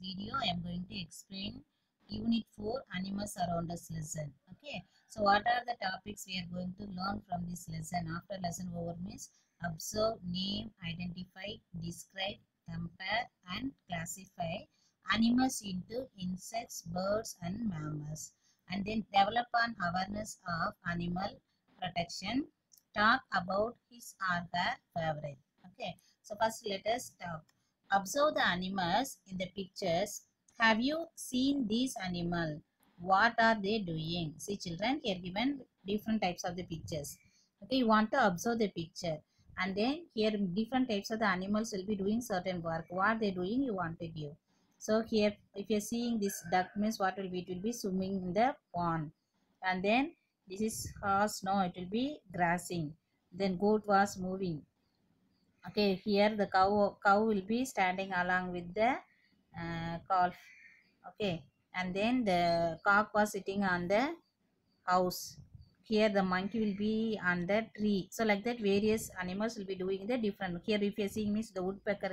video I am going to explain Unit 4 Animals Around Us lesson. Okay, so what are the topics we are going to learn from this lesson? After lesson over means observe, name, identify, describe, compare and classify animals into insects, birds and mammals, and then develop an awareness of animal protection. Talk about his or her favorite. Okay, so first let us talk. Observe the animals in the pictures. Have you seen these animals? What are they doing? See children, here given different types of the pictures. Okay, you want to observe the picture, and then here different types of the animals will be doing certain work. What they doing you want to give. So here if you are seeing this duck means what will be? It will be swimming in the pond. And then this is horse, no, it will be grassing. Then goat was moving. Okay, here the cow will be standing along with the calf. Okay, and then the cock was sitting on the house. Here the monkey will be on the tree. So like that various animals will be doing the different. Here if you are seeing means the woodpecker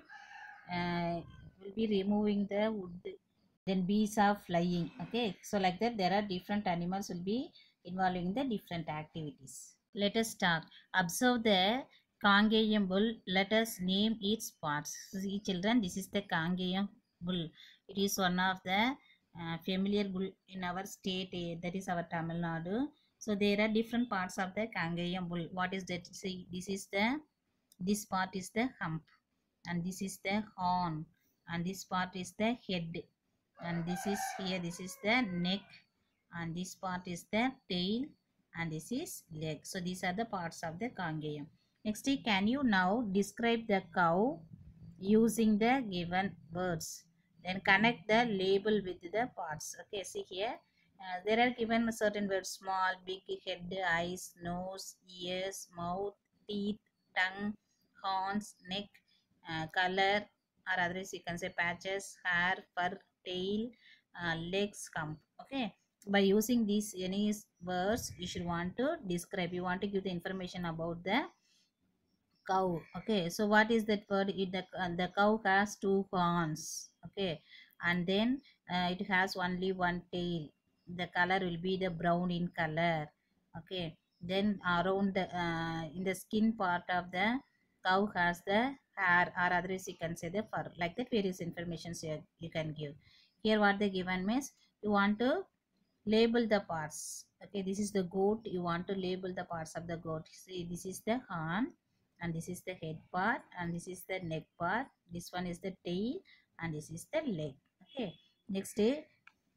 uh, will be removing the wood. Then bees are flying. Okay, so like that there are different animals will be involving the different activities. Let us start. Observe the Cangaium bull. Let us name its parts. See children, this is the Cangaium bull. It is one of the familiar bull in our state, that is our Tamil Nadu. So there are different parts of the Cangaium bull. What is that? See, this part is the hump, and this is the horn, and this part is the head, and this is the neck, and this part is the tail, and this is leg. So these are the parts of the Cangaium. Next, can you now describe the cow using the given words? Then connect the label with the parts. Okay, see here. There are given certain words: small, big, head, eyes, nose, ears, mouth, teeth, tongue, horns, neck, color, or otherwise you can say patches, hair, fur, tail, legs, hump. Okay, by using these any words you should want to describe. You want to give the information about the cow. Okay, so what is that word? The cow has two horns. Okay, and then it has only one tail. The color will be the brown in color. Okay, then around the in the skin part of the cow has the hair, or otherwise you can say the fur. Like that various informations you can give. Here what they given means you want to label the parts. Okay, this is the goat. You want to label the parts of the goat. See, this is the horn, and this is the head part, and this is the neck part. This one is the tail, and this is the leg. Okay, next day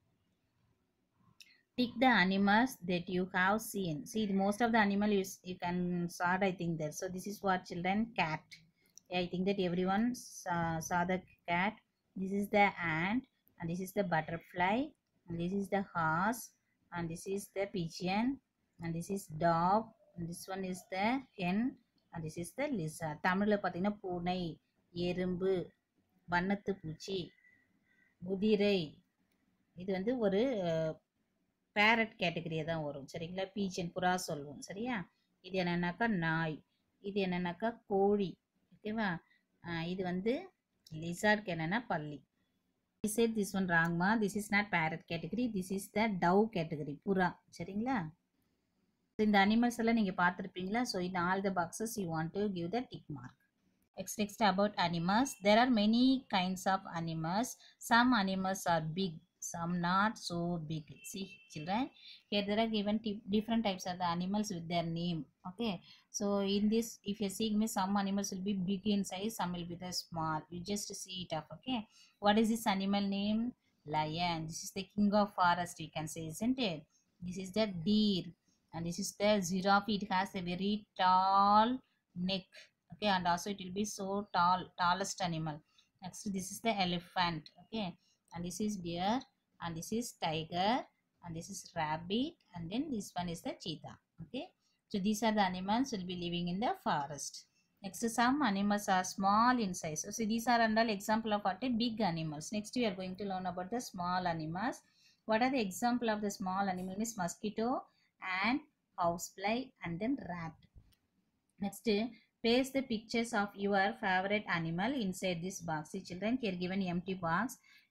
pick the animals that you have seen. See, most of the animal you can sort, I think that. So this is what children, cat. Yeah, I think that everyone saw the cat. This is the ant, and this is the butterfly, and this is the horse, and this is the pigeon, and this is dog, and this one is the hen, and this is the lizard. தமிழ்ல பார்த்தீங்கன்னா பூனை, எறும்பு, வண்ணத்து பூச்சி, குதிரை. இது வந்து ஒரு பேரட் கேட்டகரியை தான் வரும். சரிங்களா? பீச்சன், புறா சொல்லுவோம். சரியா? இது என்னன்னாக்கா நாய். இது என்னன்னாக்கா கோழி. ஓகேவா? இது வந்து லிசார்ட்க்கு என்னன்னா பல்லி. I said this one wrong ma. This is not parrot category. This is the dove category. புறா. சரிங்களா? இந்த அனிமல்ஸ் எல்லாம் நீங்க பார்த்திருப்பீங்களா? So in all the boxes you want to give the tick mark. Next about animals. There are many kinds of animals. Some animals are big, some not so big. See children, here there are given different types of the animals with their name. Okay, so in this if you're seeing me, some animals will be big in size, some will be the small. You just see it up. Okay, what is this animal name? Lion. This is the king of forest, you can say, isn't it? This is the deer, and this is the giraffe. It has a very tall neck. Okay, and also it will be so tallest animal. Next, this is the elephant. Okay, and this is deer, and this is tiger, and this is rabbit, and then this one is the cheetah. Okay, so these are the animals will be living in the forest. Next, some animals are small in size. So these are all example of what a big animals. Next, we are going to learn about the small animals. What are the example of the small animal? Means mosquito and housefly, and then rat. Next, paste the pictures of your favorite animal inside this box. See children, here given empty box.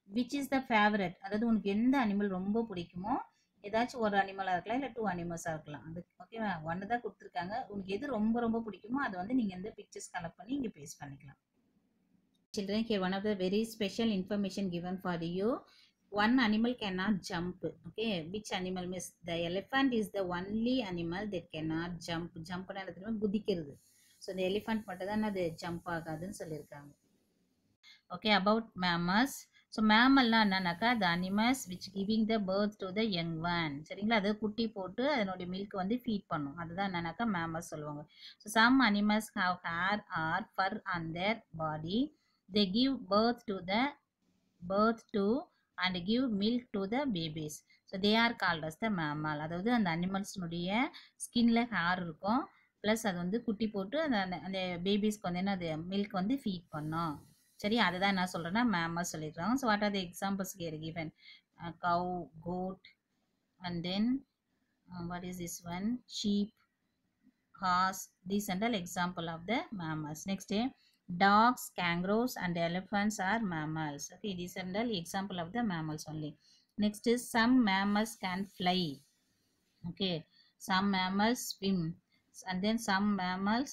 Which is the favourite, அதாவது உனக்கு எந்த animal ரொம்ப பிடிக்குமோ, ஏதாச்சும் ஒரு அனிமலாக இருக்கலாம், இல்லை 2 அனிமல்ஸாக இருக்கலாம். அது ஓகேவா, ஒன்று தான் கொடுத்துருக்காங்க. உனக்கு எது ரொம்ப ரொம்ப பிடிக்குமோ அதை வந்து நீங்கள் இந்த பிக்சர்ஸ் கலெக்ட் பண்ணி இங்கே பேஸ்ட் பண்ணிக்கலாம். Children, here one of the very special information given for you. One animal cannot jump. Okay, which animal means the elephant is the only animal that cannot jump. Jump னா குதிக்கிறது. So the elephant மட்டும் தான் அது jump ஆகாதுன்னு சொல்லியிருக்காங்க. Okay, about mammals. So mammalனா என்னன்னாக்கா the animals which giving the birth to the young one. சரிங்களா, அது குட்டி போட்டு அதனுடைய மில்க் வந்து ஃபீட் பண்ணும். அதுதான் என்னன்னாக்கா mammals சொல்லுவாங்க. So some animals have hair or fur on their body. They give birth to and give milk to the babies. So they are called as the mammal. அதாவது அந்த அனிமல்ஸ்னுடைய ஸ்கின்ல ஹேர் இருக்கும், plus அது வந்து குட்டி போட்டு அந்த அந்த பேபிஸ்க்கு வந்து என்ன அது மில்க் வந்து ஃபீட் பண்ணும். சரி, அதுதான் என்ன சொல்கிறேன்னா மேமல் சொல்லியிருக்காங்க. So what are the examples here given? Cow, goat, and then what is this one? Sheep, horse. These are all example of the mammals. Next, dogs, kangaroos, and elephants are mammals. Okay, these are all example of the mammals only. Next is some mammals can fly. Okay, some mammals swim, and then some mammals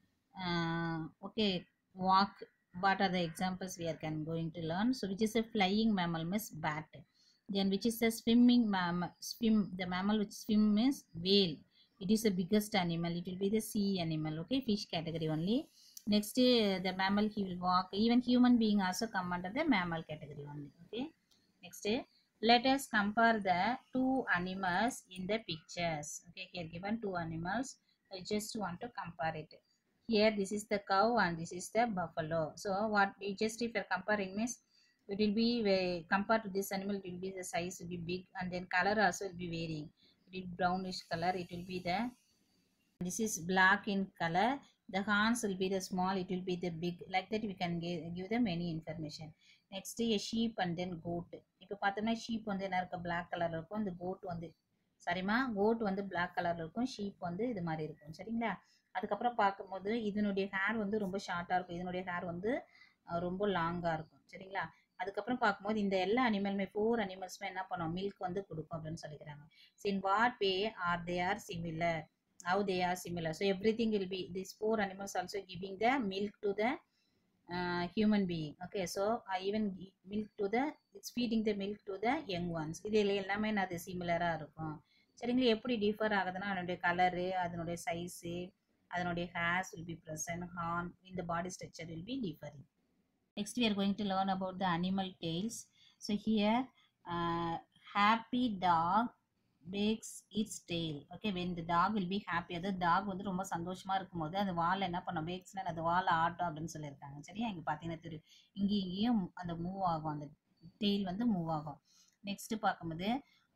okay, walk. What are the examples we are going to learn? So which is a flying mammal means bat. Then which is a swimming mammal? The mammal which swim means whale. It is the biggest animal. It will be the sea animal. Okay, fish category only. Next, the mammal he will walk. Even human being also come under the mammal category only. Okay. Next, let us compare the two animals in the pictures. Okay, here given two animals. I just want to compare it. Here this is the cow and this is the buffalo. So what we just if you're comparing means it will be compared to this animal, it will be the size will be big, and then color also will be varying. It will be brownish color, it will be the, this is black in color, the horns will be the small, it will be the big, like that we can give them any information. Next a sheep and then goat. இப்போ பார்த்தோம்னா sheep வந்து என்ன இருக்கு, black color இருக்கும், இந்த goat வந்து சரிமா goat வந்து black color இருக்கும், sheep வந்து இது மாதிரி இருக்கும். சரிங்களா, அதுக்கப்புறம் பார்க்கும்போது இதனுடைய ஹேர் வந்து ரொம்ப ஷார்ட்டாக இருக்கும், இதனுடைய ஹேர் வந்து ரொம்ப லாங்காக இருக்கும். சரிங்களா, அதுக்கப்புறம் பார்க்கும்போது இந்த எல்லா அனிமலுமே 4 அனிமல்ஸுமே என்ன பண்ணுவோம், மில்க் வந்து கொடுக்கும் அப்படின்னு சொல்லிக்கிறாங்க. So in what way are they are similar, how they are similar? So everything will be, these 4 animals also giving the milk to the human being. Okay, so even milk to the, it's feeding the milk to the young ones. இதில் எல்லாமே அது சிமிலராக இருக்கும். சரிங்களா, எப்படி differ ஆகுதுன்னா அதனுடைய colour, அதனுடைய size, அதனுடைய hairs will be present, horn in the body structure will be differing. Next we are going to learn about the animal tails. So here happy dog wags its tail. Okay, when the dog will be happy, அதாவது dog வந்து ரொம்ப சந்தோஷமா இருக்கும்போது அந்த வால் என்ன பண்ணும், வேக்ஸ்னா அந்த வால் ஆட்டும் அப்படின்னு சொல்லியிருக்காங்க. சரியா, இங்கே பார்த்தீங்கன்னா தெரியும், இங்கேயும் அந்த மூவ் ஆகும், அந்த டெய்ல் வந்து மூவ் ஆகும். நெக்ஸ்ட் பார்க்கும்போது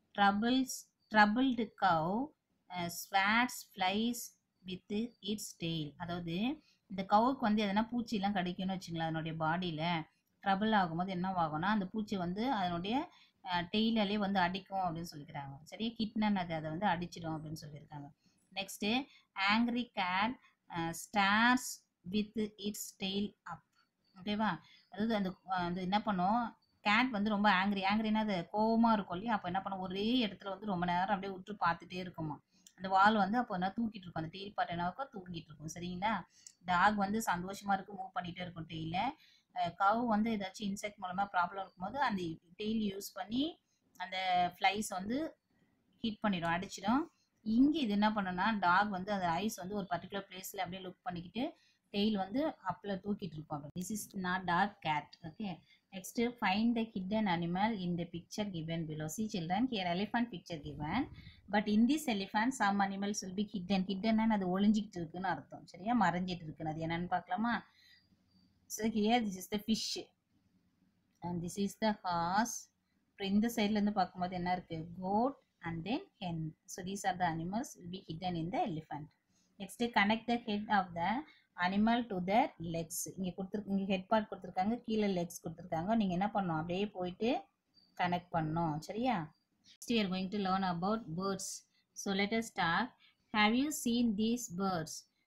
troubled cow swats flies with its tail. அதாவது இந்த கவுக்கு வந்து எதனா பூச்சிலாம் கடிக்கணும்னு வச்சுங்களேன், அதனுடைய பாடியில் ட்ரபிள் ஆகும்போது என்ன ஆகும்னா அந்த பூச்சி வந்து அதனுடைய டெய்லாலே வந்து அடிக்கும் அப்படின்னு சொல்லிக்கிறாங்க. சரி, கிட்னன் அது அதை வந்து அடிச்சிடும் அப்படின்னு சொல்லியிருக்காங்க. Next angry cat stars with its tail up. ஓகேவா, அதாவது அந்த அந்த என்ன பண்ணும், கேட் வந்து ரொம்ப ஆங்க்ரினா அது கோவமாக இருக்கும் இல்லையா, அப்போ என்ன பண்ணும், ஒரே இடத்துல வந்து ரொம்ப நேரம் அப்படியே விட்டு பார்த்துட்டே இருக்குமா, அந்த வால் வந்து அப்போ என்ன தூக்கிட்டு இருக்கும், அந்த டெய்ல் பார்ட் என்னக்கோ தூக்கிட்டு இருக்கும். சரிங்களா, டாக் வந்து சந்தோஷமாக இருக்கும், மூவ் பண்ணிகிட்டே இருக்கும் டெய்ல. கவ் வந்து ஏதாச்சும் இன்செக்ட் மூலமாக ப்ராப்ளம் இருக்கும்போது அந்த டெய்ல் யூஸ் பண்ணி அந்த ஃப்ளைஸ் வந்து ஹிட் பண்ணிடும், அடிச்சிடும். இங்கே இது என்ன பண்ணுன்னா டாக் வந்து அந்த ஐஸ் வந்து ஒரு பர்டிகுலர் பிளேஸில் அப்படியே லுக் பண்ணிக்கிட்டு டெய்ல் வந்து அப்பில் தூக்கிட்டு இருக்கும். This is not dog cat. Okay, next find the hidden animal in the picture given below. See children, here elephant picture given, but in this elephant some animals will be hidden. Hidden னா அது ஒளிஞ்சிக்கிட்டு இருக்குன்னு அர்த்தம். சரியா, மறைஞ்சிட்டு இருக்குன்னு, அது என்னன்னு பார்க்கலாமா? So here this is the fish and this is the horse. In the side இருந்து பார்க்கும்போது என்ன இருக்கு, goat and then hen. So these are the animals will be hidden in the elephant. Next connect the head of the animal to their legs. இங்கே கொடுத்துருக்கு, இங்கே head part கொடுத்துருக்காங்க, கீழே Lex கொடுத்துருக்காங்க. நீங்கள் என்ன பண்ணணும், அப்படியே போயிட்டு கனெக்ட் பண்ணணும். சரியா, next we are going to learn about birds. So let us start. Have you seen these birds?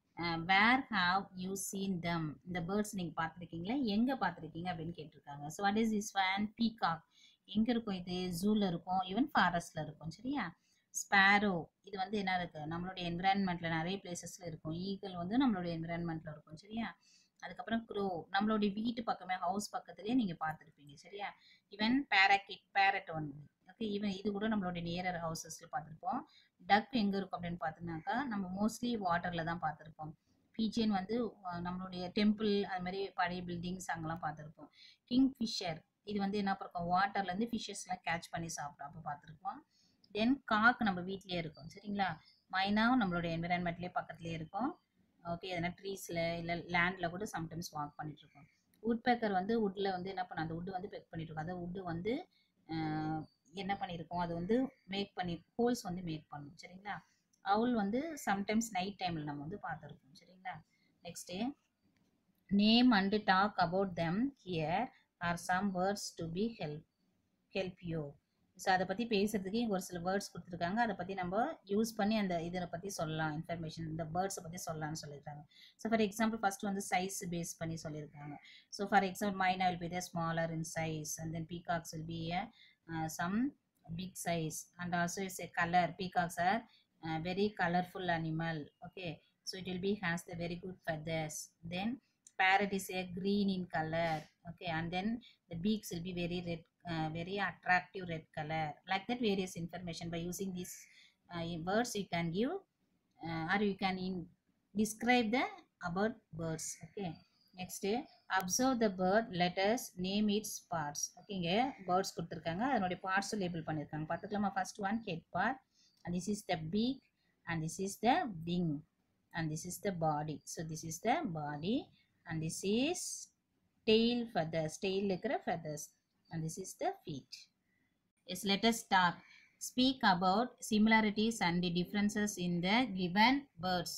Where have you seen them, இந்த பேர்ட்ஸ் நீங்கள் பார்த்துருக்கீங்களா, எங்கே பார்த்துருக்கீங்க அப்படின்னு கேட்டிருக்காங்க. So what is this one? Peacock. எங்கே இருக்கும் இது? ஜூவில் இருக்கும், ஈவன் ஃபாரஸ்ட்டில் இருக்கும். சரியா? ஸ்பேரோ, இது வந்து என்ன இருக்குது, நம்மளுடைய என்விரான்மெண்ட்டில் நிறைய பிளேசஸில் இருக்கும். ஈகிள் வந்து நம்மளுடைய என்விரான்மெண்ட்டில் இருக்கும். சரியா? அதுக்கப்புறம் க்ரோ, நம்மளுடைய வீட்டு பக்கமே, ஹவுஸ் பக்கத்துலேயே நீங்கள் பார்த்துருப்பீங்க. சரியா? ஈவன் பேரக்கிட், பேரட் ஒன்று. ஓகே, ஈவன் இது கூட நம்மளுடைய நியரர் ஹவுசஸில் பார்த்துருப்போம். டக் எங்கே இருக்கும் அப்படின்னு பார்த்தோம்னாக்கா நம்ம மோஸ்ட்லி வாட்டரில் தான் பார்த்துருப்போம். பீச்சேன் வந்து நம்மளுடைய டெம்பிள் அது மாதிரி பழைய பில்டிங்ஸ் அங்கெல்லாம் பார்த்துருப்போம். கிங் ஃபிஷர், இது வந்து என்ன பார்க்கும், வாட்டர்லேருந்து ஃபிஷ்ஷஸ்லாம் கேட்ச் பண்ணி சாப்பிடும், அப்போ பார்த்துருப்போம். தென் காக் நம்ம வீட்லேயே இருக்கும். சரிங்களா? மைனாவும் நம்மளுடைய என்விரான்மெண்ட்லேயே பக்கத்துலேயே இருக்கும். ஓகே, எதனா ட்ரீஸில் இல்லை லேண்டில் கூட சம்டைம்ஸ் வாக் பண்ணிகிட்ருக்கோம். வுட் பேக்கர் வந்து வுட்டில் வந்து என்ன பண்ண, அந்த வுட்டு வந்து பெக் பண்ணிகிட்ருக்கோம். அதாவது வுட்டு வந்து என்ன பண்ணியிருக்கோம், அது வந்து மேக் பண்ணி ஹோல்ஸ் வந்து மேக் பண்ணும். சரிங்களா? அவுல் வந்து சம்டைம்ஸ் நைட் டைமில் நம்ம வந்து பார்த்துருக்கோம். சரிங்களா? Next, name and talk about them here are some words to be help you. So அதை பற்றி பேசுகிறதுக்கு இங்கே ஒரு சில வேர்ட்ஸ் கொடுத்துருக்காங்க. அதை பற்றி நம்ம யூஸ் பண்ணி அந்த இதை பற்றி சொல்லலாம், இன்ஃபர்மேஷன் இந்த பேர்ட்ஸை பற்றி சொல்லலாம்னு சொல்லியிருக்காங்க. ஸோ ஃபார் எக்ஸாம்பிள் ஃபஸ்ட்டு வந்து சைஸ் பேஸ் பண்ணி சொல்லியிருக்காங்க. So for example myna will be the smaller in size and then peacocks will be some big size, and also is a color. Peacocks are very colorful animal. Okay, so it will be has the very good feathers. Then parrot is a green in color. Okay, and then the beaks will be very red, very attractive red color. Like that, various information by using these words you can give or you can describe the about birds. Okay, next, observe the bird, let us name its parts. Okay, இங்கே birds கொடுத்துருக்காங்க, அதனுடைய parts label பண்ணியிருக்காங்க. பார்த்துக்கலாமா? first one head part, and this is the beak, and this is the wing, and this is the body. So this is the body, and this is tail feathers, tail இருக்கிற feathers, and this is the feet. Yes, let us start. Speak about similarities and the differences in the given birds.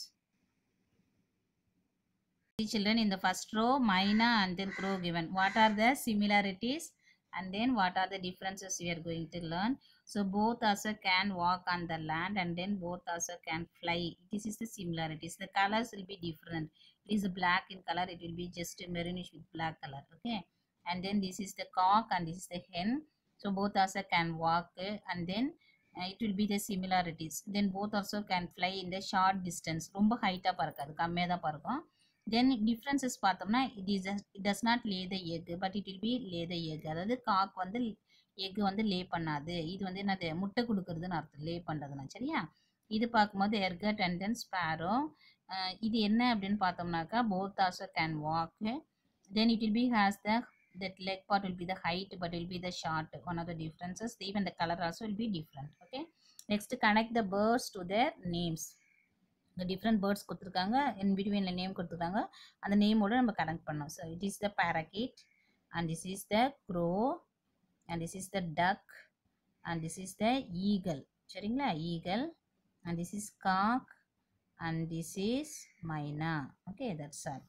Children, in the first row, myna and then crow given. What are the similarities and then what are the differences we are going to learn? So both also can walk on the land and then both also can fly. This is the similarities. The colors will be different. It is black in color, it will be just maroonish with black color. Okay, and then this is the cock and this is the hen. So both also can walk and then it will be the similarities. Then both also can fly in the short distance. ரொம்ப ஹைட்டாக பறக்காது, கம்மியாக தான் பறக்கும். Then differences பார்த்தோம்னா it does not lay the egg but it will be lay the egg. அதாவது cock வந்து egg வந்து லே பண்ணாது, இது வந்து என்னது, முட்டை கொடுக்குறதுன்னு அர்த்தம், லே பண்ணுறதுனா. சரியா? இது பார்க்கும்போது எர்கட் அண்ட் தென் ஸ்பேரோ. இது என்ன அப்படின்னு பார்த்தோம்னாக்கா both also can walk. Then it will be has that leg part will be the height but will be the short. One of the differences, even the color also will be different. Okay, next, connect the birds to their names. The different birds கொடுத்துருக்காங்க, in between the name கொடுத்துருக்காங்க, அந்த நேமோட நம்ம connect பண்ணோம். So it is the parakeet, and this is the crow, and this is the duck, and this is the eagle. சரிங்களா? eagle, and this is cock, and this is myna. Okay, that's all.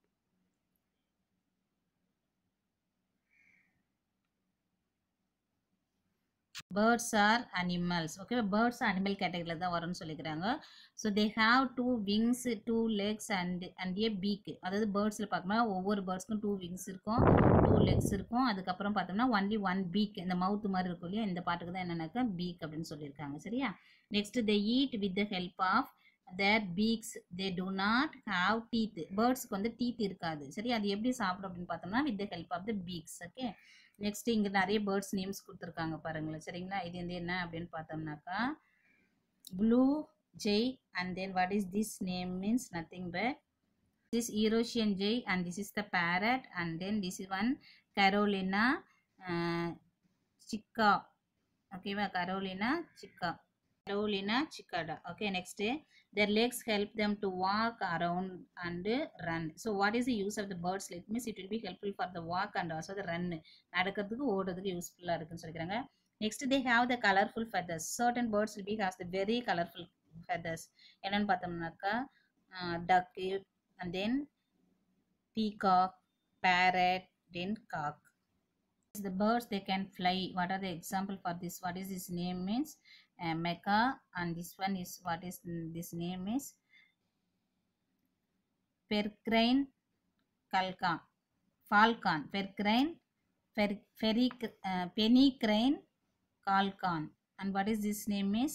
Birds are animals. Okay, birds are animal category தான் வரும்னு சொல்லிக்கிறாங்க. So they have two wings, two legs and a beak. அதாவது பேர்ட்ஸில் பார்க்கணும்னா ஒவ்வொரு பேர்ட்ஸ்க்கும் 2 wings இருக்கும், 2 legs இருக்கும். அதுக்கப்புறம் பார்த்தோம்னா only one beak, இந்த மவுத் மாதிரி இருக்கும் இல்லையா, இந்த பாட்டுக்கு தான் என்னன்னாக்கா beak அப்படின்னு சொல்லியிருக்காங்க. சரியா? Next, they eat with the help of their beaks. They do not have teeth. பேர்ட்ஸ்க்கு வந்து டீத் இருக்காது. சரி, அது எப்படி சாப்பிடும் அப்படின்னு பார்த்தோம்னா with the help of the beaks. Okay, next இங்கே நிறைய பேர்ட்ஸ் நேம்ஸ் கொடுத்துருக்காங்க பாருங்களேன். சரிங்களா? இது வந்து என்ன அப்படின்னு பார்த்தோம்னாக்கா blue jay, and then what is this name means nothing but this Eurasian jay, and this is the parrot, and then this is one Carolina chica. Okay, Carolina cicada. Okay, next, their legs help them to walk around and run. So what is the use of the birds leg? Means it will be helpful for the walk and also the run. நடக்கிறதுக்கு ஓடுறதுக்கு யூஸ்ஃபுல்லாக இருக்குன்னு சொல்லிக்கிறாங்க. Next, they have the colorful feathers. Certain birds will be has the very colorful feathers. என்னன்னு பார்த்தோம்னாக்கா duck, and then peacock, parrot, then cock. The birds, they can fly. What are the example for this? What is this name means? Mecca, and this one is what is this name is peregrine falcon, peregrine, pennycrane falcon. And what is this name is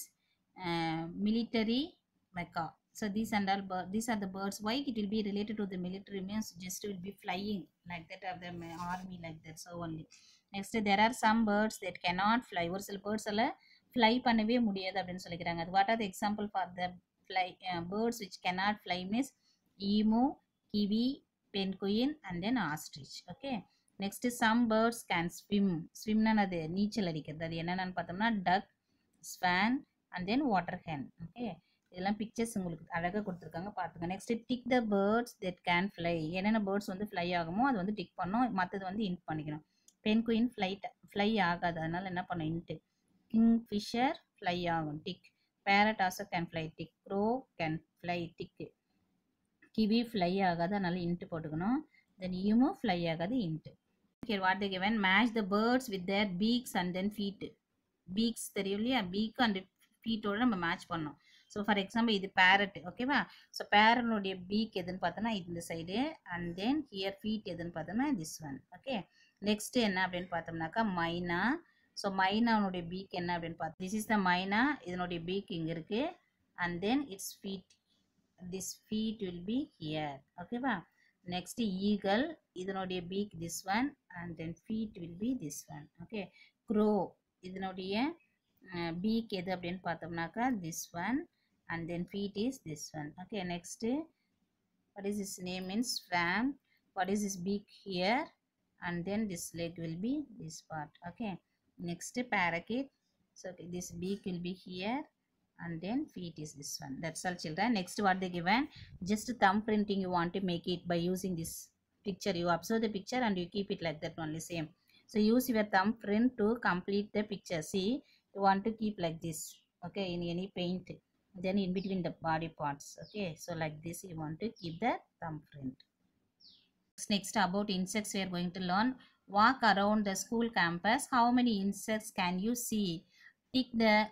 military macaw. So these and all these are the birds. Why it will be related to the military means just will be flying like that of the army like that. So only. Next there are some birds that cannot fly. ஒரு சில birds எல்லாம் fly பண்ணவே முடியாது அப்படின்னு சொல்லிக்கிறாங்க. What are the example for the birds which cannot fly means emu, kiwi, penguin and then ostrich. Okay. Next some birds can swim. Swim na அது நீச்சல் அடிக்கிறது. அது என்னன்னு பார்த்தோம்னா duck, swan and then water hen. Okay. இதெல்லாம் pictures உங்களுக்கு அழகாக கொடுத்துருக்காங்க பார்த்துங்க. Next tick the birds that can fly. என்னென்ன பேர்ட்ஸ் வந்து ஃப்ளை ஆகுமோ அது வந்து டிக் பண்ணோம், மற்றது வந்து இன்ட் பண்ணிக்கணும். பென்குயின் ஃப்ளை ஆகாது, அதனால என்ன பண்ணும் இன்ட்டு. கிங் ஃபிஷர் ஃப்ளை ஆகும், tick. Parrot also can fly, tick. Crow can fly, tick. Kiwi fly ஆகாது, அதனால இன்ட்டு போட்டுக்கணும். தென் ஈமு ஃப்ளை ஆகாது, into. Okay, what the given match the birds with their beaks and then feet. Beaks தெரியும் இல்லையா, beak and ஃபீட்டோட நம்ம match பண்ணோம். So for example இது பேரட், ஓகேவா. ஸோ பேரனுடைய பீக் எதுன்னு பார்த்தோன்னா இந்த side, and then here feet எதுன்னு பார்த்தோம்னா திஸ் ஒன். ஓகே, நெக்ஸ்ட் என்ன அப்படின்னு பார்த்தோம்னாக்கா மைனா. ஸோ மைனாவுடைய பீக் என்ன அப்படின்னு பார்த்தோம், திஸ் இஸ் த மைனா. இதனுடைய பீக் இங்கே இருக்கு, and then its feet, this feet will be here. ஓகேவா. நெக்ஸ்ட் ஈகல், இதனுடைய beak this one, and then feet will be this one. Okay. Crow, இதனுடைய பீக் எது அப்படின்னு பார்த்தோம்னாக்கா this one, and then feet is this one. Okay, next what is this name means swan. What is this beak here, and then this leg will be this part. Okay, next parakeet. So okay, this beak will be here, and then feet is this one. That's all children. Next what they given, just thumb printing you want to make it by using this picture. You observe the picture and you keep it like that only, same. So use your thumb print to complete the picture. See, you want to keep like this, okay, in any paint, then in between the body parts. Okay, so like this you want to keep the thumbprint. Next about insects we are going to learn. Walk around the school campus. How many insects can you see? Tick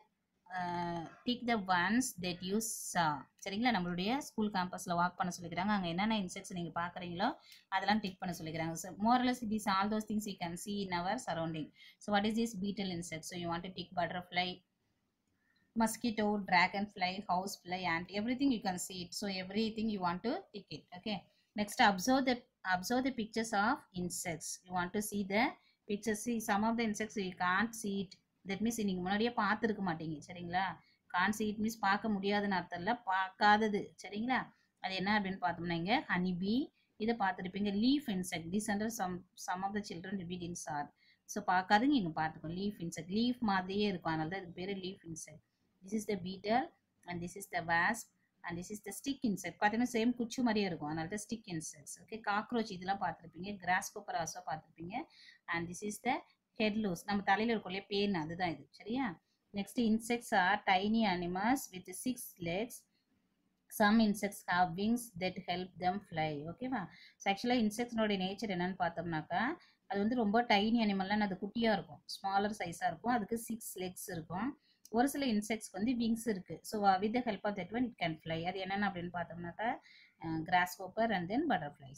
the ones that you saw. சரிங்களா, நம்மளுடைய school கேம்பஸில் walk பண்ண சொல்லிக்கிறாங்க. அங்கே என்னென்ன insects நீங்கள் பார்க்குறீங்களோ அதெல்லாம் tick பண்ண சொல்லிக்கிறாங்க. So morals these all those things you can see in our surrounding. So what is this beetle insect? So you want to tick butterfly, mosquito, dragonfly, housefly, ant, everything you can see it. So everything you want to tick it. Okay, next observe the pictures of insects. You want to see the pictures. See some of the insects you can't see it, that means நீங்க முன்னாடியே பார்த்துருக்க மாட்டீங்க. சரிங்களா, can't see it means பார்க்க முடியாதுன்னு அர்த்தம் இல்லை, பார்க்காதது. சரிங்களா, அது என்ன அப்படின்னு பார்த்தோம்னா இங்கே ஹனி பீ, இதை பார்த்துருப்பீங்க. Leaf insect, these under some of the children read in SAR. So பார்க்காதுங்க, இங்கே பார்த்துக்கோ. லீஃப் இன்செக்ட், லீஃப் மாதிரியே இருக்கும், அதனால தான் இதுக்கு பேர் leaf insect. This is the beetle, and this is the wasp, and this is the stick insect. பார்த்தீங்கன்னா சேம் குச்சி மாதிரியே இருக்கும், அதனால தான் ஸ்டிக் இன்செக்ட்ஸ். ஓகே, காக்ரோச் இதெல்லாம் பார்த்துருப்பீங்க. கிராஸ் கோப்பர் ஆல்சோ பார்த்துருப்பீங்க. And this is the head louse, நம்ம தலையில் இருக்கும் இல்லையா பேன், அதுதான் இது. சரியா. Next insects are tiny animals with 6 legs. Some insects have wings that help them fly. ஓகேவா. ஸோ ஆக்சுவலாக இன்செக்ட்ஸோட நேச்சர் என்னன்னு பார்த்தோம்னாக்கா அது வந்து ரொம்ப டைனி அனிமல்லாம், அது குட்டியாக இருக்கும், ஸ்மாலர் சைஸாக இருக்கும், அதுக்கு 6 legs இருக்கும். ஒரு சில இன்செக்ட்ஸ்க்கு வந்து விங்ஸ் இருக்குது. So with the help of that one it can fly. அது என்னென்ன அப்படின்னு பார்த்தோம்னாக்கா grasshopper and then butterflies.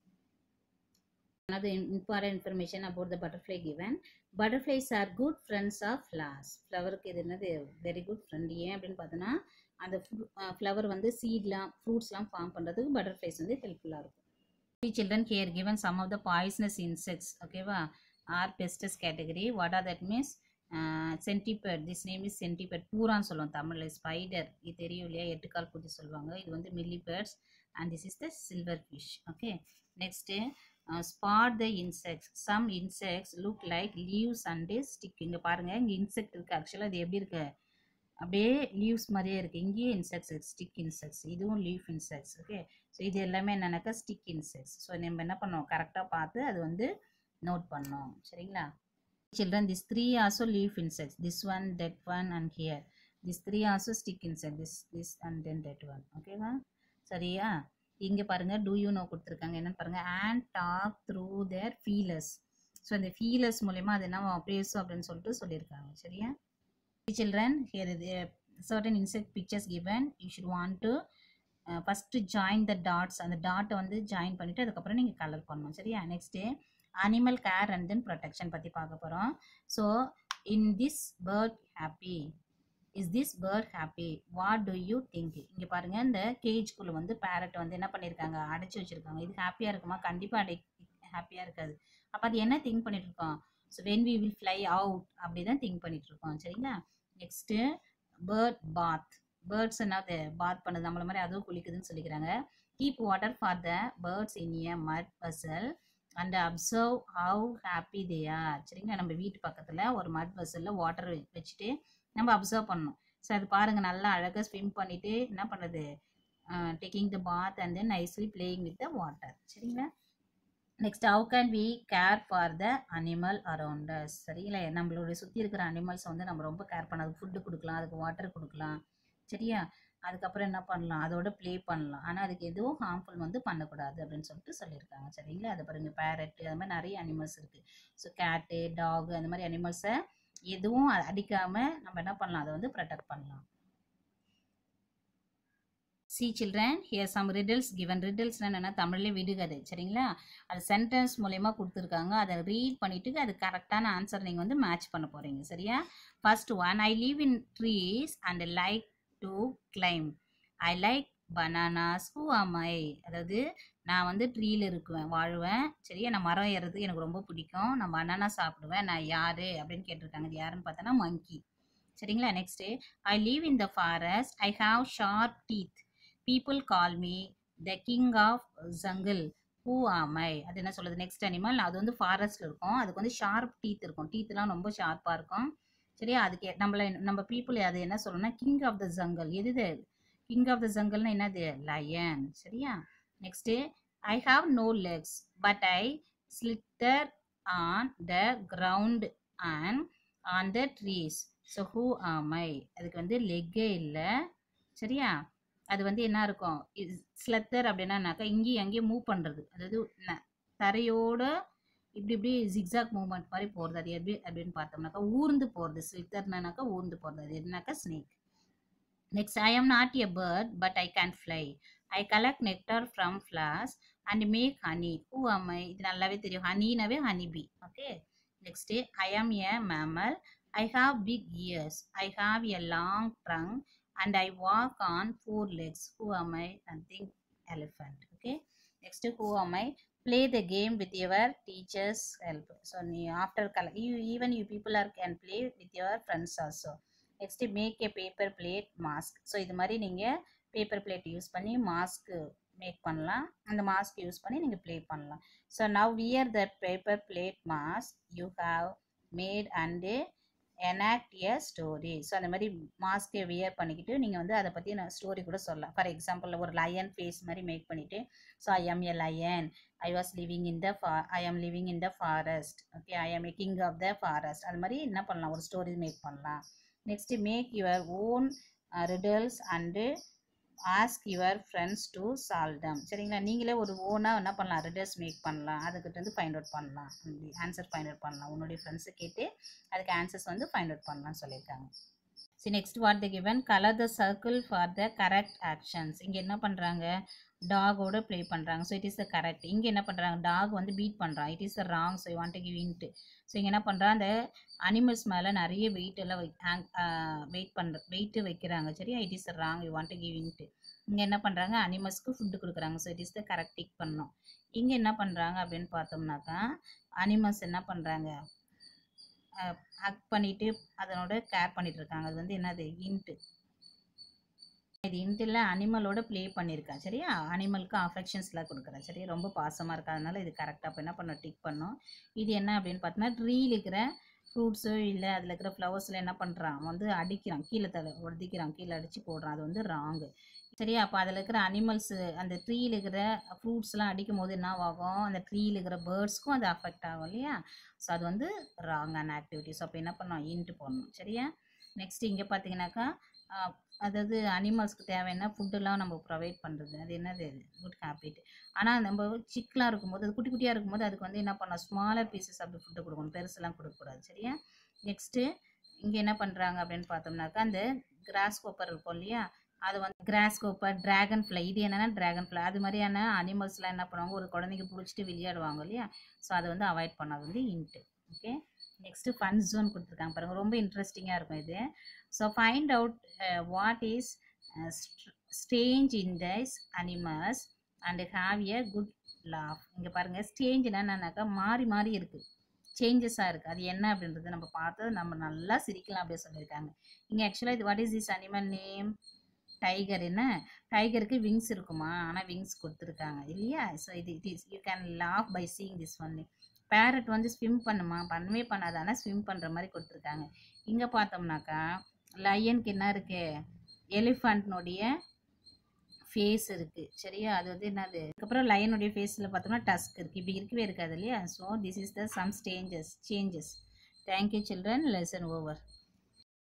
Another important information about the butterfly given. Butterflies are good friends of flowers. ஃப்ளவருக்கு இது என்னது வெரி குட் ஃப்ரெண்ட். ஏன் அப்படின்னு பார்த்தோன்னா அந்த ஃப்ளவர் வந்து சீட்லாம் ஃப்ரூட்ஸ்லாம் ஃபார்ம் பண்ணுறதுக்கு பட்டர்ஃப்ளைஸ் வந்து ஹெல்ப்ஃபுல்லாக இருக்கும். Children here given some of the poisonous insects. ஓகேவா, are pestis category. What are that means? Centipede, this name is centipede. பூரான்னு சொல்லுவோம் தமிழில். ஸ்பைடர், இது தெரியும் இல்லையா, 8 கால் பூச்சி சொல்லுவாங்க. இது வந்து millipedes, and this is the silverfish. Okay, next spot the insects. Some insects look like leaves and stick. இங்கே பாருங்கள், இங்கே இன்செக்ட் இருக்குது. ஆக்சுவலாக இது எப்படி இருக்குது, அப்படியே லீவ்ஸ் மாதிரியே இருக்குது. இங்கேயே இன்செக்ட்ஸ், ஸ்டிக் இன்செக்ட்ஸ், இதுவும் லீஃப் இன்செக்ட்ஸ். ஓகே, ஸோ இது எல்லாமே என்னன்னாக்கா ஸ்டிக் இன்செக்ட்ஸ். ஸோ நம்ம என்ன பண்ணோம், கரெக்டாக பார்த்து அது வந்து நோட் பண்ணோம். சரிங்களா. Children, these 3 also leaf insects. This one, that one, and here. These 3 also stick insect. This, and then that one. Okay, va? சரியா. இங்கே பாருங்க, do you know கொடுத்துருக்காங்க. என்னன்னு பாருங்க, and talk through their feelers. So இந்த feelers மூலமா அது என்ன பேசும் அப்படின்னு சொல்லிட்டு சொல்லியிருக்காங்க. சரியா. Children, here certain insect pictures given. You should want to first join the dots, அந்த டாட்டை வந்து ஜாயின் பண்ணிவிட்டு அதுக்கப்புறம் நீங்கள் கலர் பண்ணணும். சரியா? Next animal care and then protection பற்றி பார்க்க போகிறோம். So in this bird happy, is this bird happy, what do you think? இங்கே பாருங்கள், இந்த கேஜ்குள்ளே வந்து பேரட் வந்து என்ன பண்ணியிருக்காங்க, அடைச்சி வச்சுருக்காங்க. இது ஹாப்பியாக இருக்குமா? கண்டிப்பாக ஹாப்பியாக இருக்காது. அப்போ அது என்ன திங்க் பண்ணிட்டு இருக்கோம்? So when we will fly out அப்படி தான் திங்க் பண்ணிட்டு இருக்கோம். சரிங்களா? நெக்ஸ்ட்டு பேர்ட் பாத், பேர்ட்ஸ் என்னது பாத் பண்ணுது நம்மள மாதிரி, அதுவும் குளிக்குதுன்னு சொல்லிக்கிறாங்க. Keep water for the birds in a mud vessel and observe how happy they are. சரிங்களா? நம்ம வீட்டு பக்கத்தில் ஒரு மட் வெசலில் வாட்டர் வச்சுட்டு நம்ம அப்சர்வ் பண்ணணும். ஸோ அது பாருங்கள், நல்லா அழகாக ஸ்விம் பண்ணிவிட்டு என்ன பண்ணுறது, taking the bath and then nicely playing with the water. சரிங்களா? Next how can we care for the animal around us. சரிங்களா? நம்மளோட சுற்றி இருக்கிற அனிமல்ஸ் வந்து நம்ம ரொம்ப கேர் பண்ண, அதுக்கு ஃபுட்டு கொடுக்கலாம், அதுக்கு வாட்டர் கொடுக்கலாம். சரியா? அதுக்கப்புறம் என்ன பண்ணலாம், அதோட ப்ளே பண்ணலாம். ஆனால் அதுக்கு எதுவும் ஹார்ம்ஃபுல் வந்து பண்ணக்கூடாது அப்படின்னு சொல்லிட்டு சொல்லியிருக்காங்க. சரிங்களா? அது பாருங்க, பேரட்டு, அது மாதிரி நிறைய அனிமல்ஸ் இருக்குது. ஸோ கேட்டு, டாகு, அந்த மாதிரி அனிமல்ஸை எதுவும் அடிக்காமல் நம்ம என்ன பண்ணலாம், அதை வந்து ப்ரொடெக்ட் பண்ணலாம். See children, here some riddles given. riddles என்னன்னா தமிழ்ல விடுகதை. சரிங்களா? அது சென்டென்ஸ் மூலமா கொடுத்துருக்காங்க. அதை ரீட் பண்ணிட்டு அது கரெக்டான ஆன்சர் நீங்கள் வந்து மேட்ச் பண்ண போகிறீங்க. சரியா? First one, I live in trees and like to climb. I like bananas. Who am I? அதாவது நான் வந்து ட்ரீல இருக்குவேன், வாழ்வேன். சரியா? நான் மரம் ஏறுறது எனக்கு ரொம்ப பிடிக்கும். நான் பனானா சாப்பிடுவேன். நான் யாரு அப்படின்னு கேட்டிருக்காங்க. இது யாருன்னு பார்த்தோன்னா மங்கி. சரிங்களா? Next, I live in the forest. I have sharp teeth. People call me the king of jungle. Who am I? அது என்ன சொல்லுது? நெக்ஸ்ட் அனிமல், அது வந்து ஃபாரஸ்ட்ல இருக்கும். அதுக்கு வந்து ஷார்ப் டீத் இருக்கும். டீத்லாம் ரொம்ப ஷார்ப்பாக இருக்கும். சரியா? அதுக்கு நம்ம பீப்புள் அது என்ன சொல்லணும்னா கிங் ஆஃப் த ஜங்கல். எது கிங் ஆஃப் த ஜங்கல்னா என்னது? லயன். சரியா? Next, I have no legs but I slither on the ground and on the trees. So who am I? அதுக்கு வந்து லெக்கே இல்லை. சரியா? அது வந்து என்ன இருக்கும்? ஸ்லெத்தர் அப்படின்னாக்கா இங்கேயும் அங்கேயும் மூவ் பண்ணுறது, அதாவது தரையோட இப்படி இப்படி ஜிக்ஸாக் மூவ்மெண்ட் மாதிரி போகிறது. அது எப்படி அப்படின்னு பார்த்தோம்னாக்கா ஊர்ந்து போகிறது. ஸ்லித்தர்னாக்கா ஊர்ந்து போகிறது. அது என்னக்கா snake. Next, I am not a bird but I can fly. I collect nectar from flowers and make honey. Who am I? இது நல்லாவே தெரியும். ஹனினாவே honey bee. Okay. Next, I am a mammal. I have big ears. I have a long trunk and I walk on 4 legs. Who am I? Nothing. Elephant. Okay. Next, who am I? Play the game with your teacher's help. So after even you people can play with your friends also. Next, make a paper plate mask. So இது மாதிரி நீங்கள் paper plate use பண்ணி mask make பண்ணலாம். அந்த mask use பண்ணி நீங்கள் play பண்ணலாம். So now wear the paper plate mask you have made and enact a story. So அந்த மாதிரி மாஸ்கை வியர் பண்ணிக்கிட்டு நீங்கள் வந்து அதை பற்றி நான் ஸ்டோரி கூட சொல்லலாம். ஃபார் எக்ஸாம்பிள், ஒரு லயன் ஃபேஸ் மாதிரி மேக் பண்ணிவிட்டு, so I am a lion, I was living in the I am living in the forest. Okay, I am a king of the forest. அது மாதிரி என்ன பண்ணலாம், ஒரு ஸ்டோரி மேக் பண்ணலாம். Next, make your own riddles and ask your friends to solve them. சரிங்களா? நீங்களே ஒரு ஓனாக என்ன பண்ணலாம், ரிடல்ஸ் மேக் பண்ணலாம். அதுக்கிட்ட வந்து ஃபைண்ட் அவுட் பண்ணலாம், ஆன்சர் ஃபைண்ட் அவுட் பண்ணலாம். உன்னுடைய ஃப்ரெண்ட்ஸை கேட்டு அதுக்கு ஆன்சர்ஸ் வந்து ஃபைண்ட் அவுட் பண்ணலாம்னு சொல்லியிருக்காங்க. So next, what the given, colour the circle for the correct actions. இங்கே என்ன பண்ணுறாங்க, டாகோட ப்ளே பண்ணுறாங்க. So it is the correct. இங்கே என்ன பண்ணுறாங்க, டாக் வந்து பீட் பண்ணுறான். It is the wrong. So you want to give into. ஸோ இங்கே என்ன பண்ணுறான், அந்த அனிமல்ஸ் மேலே நிறைய வெயிட் எல்லாம் வெயிட்டு வைக்கிறாங்க. சரியா? It is the wrong. You want to give into. இங்கே என்ன பண்ணுறாங்க, அனிமல்ஸ்க்கு ஃபுட்டு கொடுக்குறாங்க. So it is the correct tick பண்ணோம். இங்கே என்ன பண்ணுறாங்க அப்படின்னு பார்த்தோம்னாக்கா, அனிமல்ஸ் என்ன பண்ணுறாங்க, ஹக் பண்ணிவிட்டு அதனோட கேர் பண்ணிட்டு இருக்காங்க. அது வந்து என்னது, இன்ட்டு. இது இன்ட்டில் அனிமலோட ப்ளே பண்ணியிருக்கேன். சரியா? அனிமலுக்கு அஃபெக்ஷன்ஸ்லாம் கொடுக்குறேன். சரியா? ரொம்ப பாசமாக இருக்கிறதுனால இது கரெக்டாக இப்போ என்ன பண்ணோம், டிக் பண்ணோம். இது என்ன அப்படின்னு பார்த்தோன்னா, ட்ரீயில் இருக்கிற ஃப்ரூட்ஸோ இல்லை அதில் இருக்கிற ஃப்ளவர்ஸில் என்ன பண்ணுறான், வந்து அடிக்கிறான், கீழே ஒடிக்கிறான், கீழே அடித்து போடுறான். அது வந்து ராங்கு. சரியா? அப்போ அதில் இருக்கிற அனிமல்ஸு, அந்த ட்ரீயில் இருக்கிற ஃப்ரூட்ஸ்லாம் அடிக்கும் போது என்ன ஆகும், அந்த ட்ரீயில் இருக்கிற பேர்ட்ஸ்க்கும் அது அஃபெக்ட் ஆகும் இல்லையா? ஸோ அது வந்து ராங்கான ஆக்டிவிட்டிஸ். அப்போ என்ன பண்ணோம், இன்ட்டு போடணும். சரியா? நெக்ஸ்ட் இங்கே பார்த்தீங்கன்னாக்கா, அதாவது அனிமல்ஸ்க்கு தேவையான ஃபுட்டெல்லாம் நம்ம ப்ரொவைட் பண்ணுறது. அது என்னது, குட் ஹேபிட். ஆனால் நம்ம சிக்கலாக இருக்கும்போது, அது குட்டி குட்டியாக இருக்கும்போது அதுக்கு வந்து என்ன பண்ணலாம், ஸ்மாலர் பீசஸ் அப்படி ஃபுட்டு கொடுக்கணும், பெருசெல்லாம் கொடுக்கக்கூடாது. சரியா? நெக்ஸ்ட்டு இங்கே என்ன பண்ணுறாங்க அப்படின்னு பார்த்தோம்னாக்கா, அந்த கிராஸ் கோப்பர் இருக்கும் இல்லையா, அது வந்து கிராஸ் கோப்பர், டிராகன் ஃப்ளை, இது என்னன்னா டிராகன் ஃப்ளை, அது மாதிரியான அனிமல்ஸ்லாம் என்ன பண்ணுவாங்க, ஒரு குழந்தைங்க பிடிச்சிட்டு விளையாடுவாங்க இல்லையா, ஸோ அதை வந்து அவாய்ட் பண்ணது வந்து into. Okay, next fun zone கொடுத்துருக்காங்க பாருங்க, ரொம்ப இன்ட்ரெஸ்டிங்காக இருக்கும் இது. So find out what is strange in this animals and have a good laugh. இங்கே பாருங்கள், ஸ்டேஞ்சுனா என்னன்னாக்கா மாறி மாறி இருக்குது, சேஞ்சஸாக இருக்குது, அது என்ன அப்படின்றது நம்ம பார்த்து நம்ம நல்லா சிரிக்கலாம் அப்படின்னு சொல்லியிருக்காங்க. இங்கே ஆக்சுவலாக இது what is this animal name, tiger. என்ன, டைகருக்கு விங்ஸ் இருக்குமா, ஆனால் விங்ஸ் கொடுத்துருக்காங்க இல்லையா. So it is you can laugh by seeing this only. Parrot வந்து ஸ்விம் பண்ணுமா, பண்ணவே பண்ணாது, ஆனால் ஸ்விம் பண்ணுற மாதிரி கொடுத்துருக்காங்க. இங்கே பார்த்தோம்னாக்கா லயனுக்கு என்ன இருக்குது, எலிஃபண்ட்னுடைய ஃபேஸ் இருக்குது சரியா, அது வந்து என்னது, அதுக்கப்புறம் லயனுடைய ஃபேஸில் பார்த்தோம்னா டஸ்க் இருக்குது, இப்படி இருக்கவே இருக்காது இல்லையா. So this is the some changes. Thank you children, lesson over.